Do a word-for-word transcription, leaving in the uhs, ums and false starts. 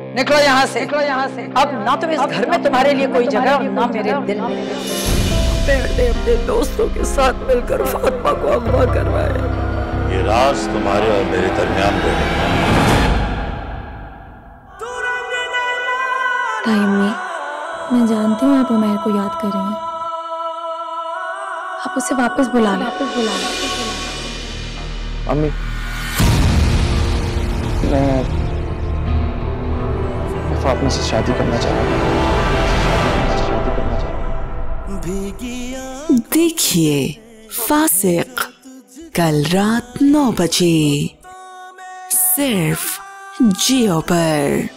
निकलो यहाँ से, निकलो यहाँ से। अब ना तो इस घर में तुम्हारे लिए कोई जगह और ना मेरे दिल में। मैंने अपने दोस्तों के साथ मिलकर फातिमा को अगवा करवाया। ये राज तुम्हारे और मेरे दरमियान बैठे। अम्मी, मैं जानती हूँ आप उमैर को याद कर रही हैं। आप उसे वापस बुला लें, वापस बुला लें। अम्मी, मैं फातिमा से शादी करना चाह रहा हूँ। देखिए फासिक कल रात नौ बजे सिर्फ जियो पर।